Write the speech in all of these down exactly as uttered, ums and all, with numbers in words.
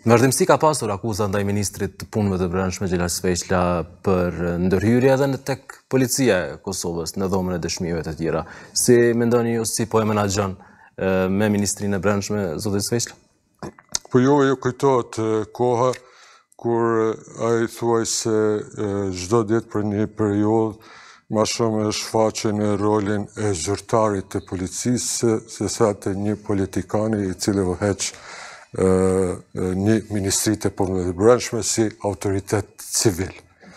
Në vazhdimsi ka pasur akuza ndaj ministrit të punëve të brendshme Gjelas Veçla për ndërhyrje edhe në tek policia e Kosovës në dhomën e dëshmive të tjera. Si mendoni ju, si po e menaxhon me ministrinë e brendshme zotit Veçla? Po jo, ju kujtohet koha kur ai thuaj se çdo ditë për një periudhë ma shumë e shfaqe në rolin e zyrtarit të policisë se sa të një politikani i cili vëheq një ministri të punëve të brendshme si autoritet civil.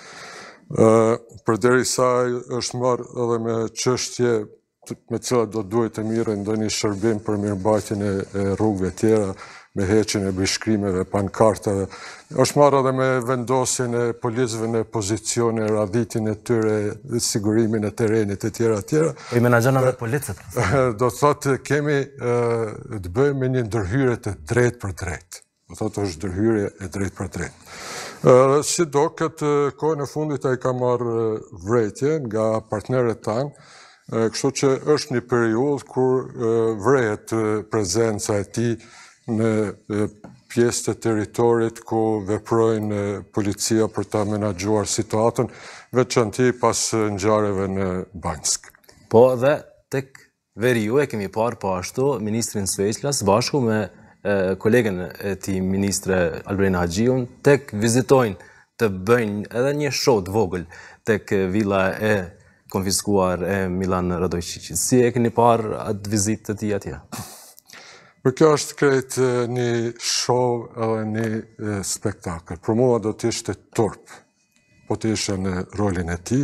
Përderisa është marrë edhe me çështje me cilat do duhet të mirë ndonjë shërbim për mirëmbajtjen e rrugëve tjera, me heqjen e bishkrimeve, pankartave, është marrë edhe me vendosjen e policëve në pozicione, radhitin e tyre, sigurimin e terrenit e tjera tjera. I menaxhon edhe policët. Do thotë kemi të bëjmë me një ndërhyrje të drejtë për drejtë. Do thotë është ndërhyrje e drejtë për drejtë. Si do këtë kohën e fundit ai ka marrë vrejtje nga partnerët tanë, kështu që është një periudhë kur vrehet prezenca e tij në pjesë të territorit ku veprojnë policia për ta menaxhuar situatën, veçanti pas ngjarjeve në Banjsk. Po dhe tek veri ju e kemi parë po ashtu ministrin Veçla së bashku me kolegen e tij ministre Albin Haxhiun tek vizitojnë të bëjnë edhe një show të vogël tek villa e konfiskuar e Milan Radojčićit. Si e keni parë atë vizitë të tij atje? Për kjo është krejt një show edhe një spektakël. Për mua do të ishte turp, po të ishe në rolin e tij,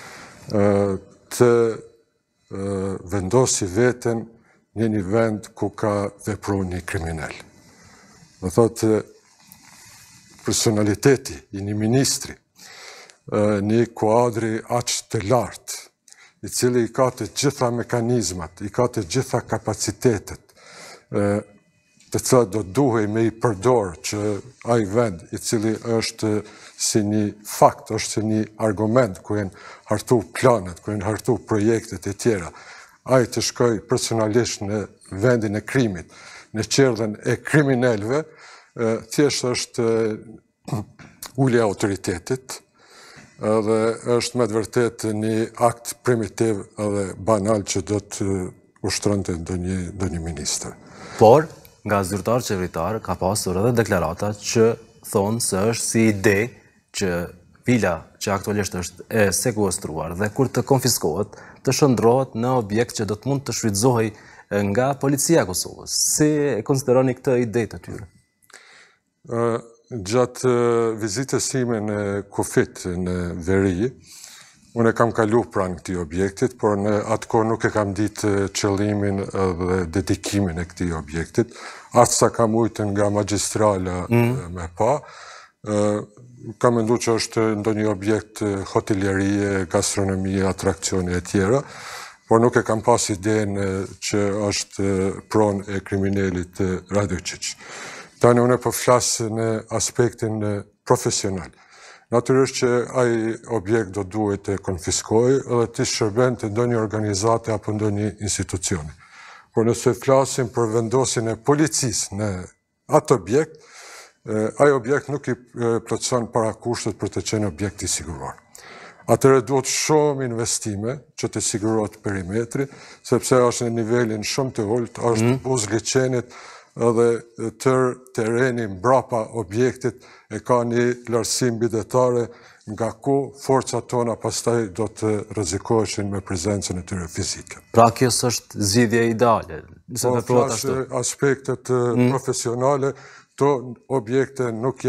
të vendosi veten në një vend ku ka vepruar një kriminal. Do thotë personaliteti i një ministri, një kuadri aq të lartë, i cili i ka të gjitha mekanizmat, i ka të gjitha kapacitetet, të cilat do duhej me i përdor që ai vend i cili është si një fakt, është si një argument ku janë hartu planet, ku janë hartu projektet e tjera, ai të shkoj personalisht në vendin e krimit, në qerdhen e kriminalëve, thjesht është ulja e autoritetit, dhe është me të vërtetë një akt primitiv edhe banal që do të ushtronte ndonjë ministër. Por, nga zyrtar qeveritar ka pasur edhe deklarata që thonë se është si ide që vila që aktualisht është e sekuestruar dhe kur të konfiskohet, të shndrohet në objekt që do të mund të shfrytëzohej nga policia e Kosovës. Si e konsideroni këtë ide të tyre? Gjatë vizitës time në Kufit në Veri, unë e kam kalu pranë këtij objektit, por në atë kohë nuk e kam ditë qëllimin dhe dedikimin e këtij objektit. Atë sa kam ujtë nga magjistrala me pa, kam menduar që është ndonjë objekt hotelierie, gastronomie, atraksione e tjera, por nuk e kam pas idenë që është pronë e kriminalit Radojčić. Tani unë po flas në aspektin profesional. Natyrisht që ai objekt do duhet të konfiskohej edhe të shërben të ndonjë organizate apo ndonjë institucioni. Por nëse flasim për vendosjen e policisë në atë objekt, ai objekt nuk i plotëson parakushtet për të qenë objekt i siguruar. Atëherë duhet shumë investime që të sigurohet perimetri, sepse është në nivelin shumë të ulët, është buz liçenit edhe tërë tereni mbrapa objektit e ka një lartësi mbydetare nga ku forcat tona pastaj do të rrezikoheshin me prezencën e tyre fizike. Pra kjo është zgjidhja ideale. Po flas aspektet profesionale, to objekte nuk janë